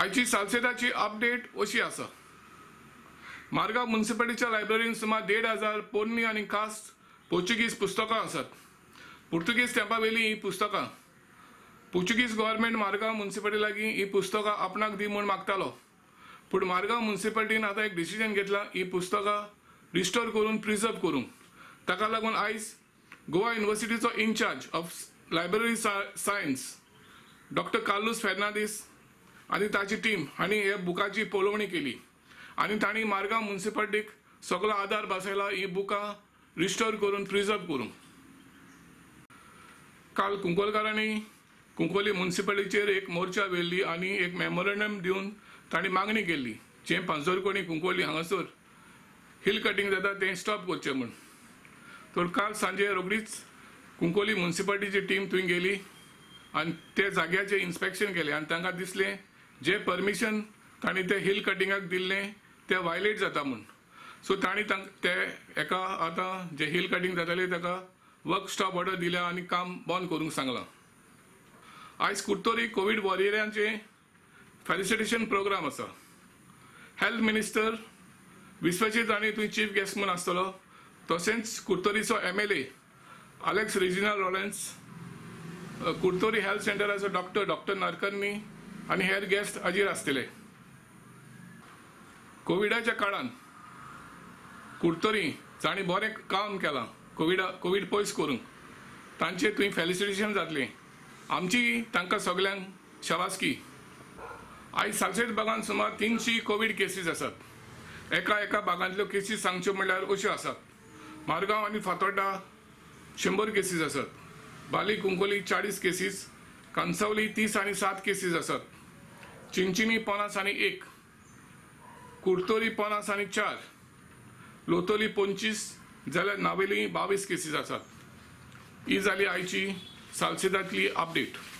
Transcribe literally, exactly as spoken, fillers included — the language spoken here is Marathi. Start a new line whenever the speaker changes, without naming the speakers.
आयची सालसेताची अपडेट अशी आसा। मारगांव म्युनिसिपालिटीच्या लायब्ररीन सुमार देड हजार पोरणी आनी कास्ट पोर्चुगीज पुस्तकां आसात। पुर्तुगीज तेंपा वेली ही पुस्तकां पोर्चुगीज गव्हर्नमेंट मारगांव म्युनिसिपालिटी लागीं ही पुस्तकां आपणाक दी म्हूण मागतालो, पूण मारगांव म्युनिसिपालिटीन आतां एक डिसिजन घेतला ही पुस्तकां रिस्टोर करून प्रिजर्व करूंक। ताका लागून आयज गोवा युनिव्हर्सिटीचो incharge of library science doctor Carlos Fernandes आनी ताची टीम हांणी हे बुकाची पळोवणी केली आनी तांणी मारगांव म्युनिसिपालिटीक सगळो आदार बसयला ही बुकां रिस्टोर करून प्रिजर्व करूंक। काल कुंकोलकारांनी कुंकोली म्युनिसिपालिटीचेर एक मोर्चा वेल्ली आनी एक मेमोरंडम दिवन तांणी मागणी केल्ली जे पांचोरकोणी कुंकोली हांगासर हिल कटिंग जाता तें स्टॉप करचें म्हूण। तर काल सांजे रोखडीच कुंकोली म्युनिसिपालिटीची टीम थंय गेली आनी ते जाग्याचें इन्स्पेक्शन केलें आनी तांकां दिसलें जे परमिशन तांणी ते हिल कटिंगाक दिल्लें तें वायलेट जाता म्हूण। सो तांणी ते एका आतां जे हिल कटिंग जातालें ताका वर्क स्टॉप ऑर्डर दिल्या आनी काम बंद करूंक सांगलां। आयज कुर्तोरी कोविड वॉरियरांचे फेलिसिटेशन प्रोग्राम आसा। हेल्थ मिनिस्टर विश्वजीत राणी थंय चीफ गेस्ट म्हूण आसतलो, तशेंच कुर्तोरीचो M L A Aleixo Reginaldo Lourenco, Curtorim health सेंटराचो डॉक्टर डॉक्टर नारकर्णी आनी हेर गेस्ट हाजीर आसतले। कोविडाच्या काळान कुर्तोरी जाणी बरें काम केलां कोविडा कोविड पयस करूंक, तांचे थंय फेलिसिटेशन जातलें। आमची तांकां सगल्यांक शाबासकी। आयज सालसेत भागांत सुमार तिनशी कोविड केसीस आसात। एका एका भागांतल्यो केसीस सांगच्यो म्हणल्यार अश्यो आसात। मारगांव आनी फातोड्डा शंबर केसीस आसात, बाली कुंकोली चाळीस केसीस, कांसावली तीस आनी सात केसीस आसात, चिंचिनी पन्नास आनी एक, कुर्तोरी पन्नास आनी चार, लोतोली पंचवीस जाल्यार नावेली बावीस केसीस आसात। ही जाली आयची सालसेतांतली अपडेट।